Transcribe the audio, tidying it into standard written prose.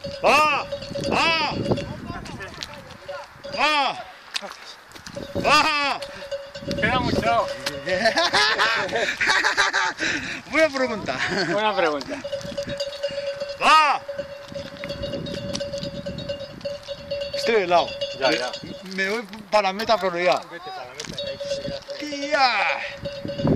¡Va! ¡Va! ¡Va! ¡Va! Queda mucho. Buena pregunta. Buena pregunta. ¡Va! Estoy de lado. Ya. Me voy para la meta, pero ya. Vete para la meta. ¡Ya!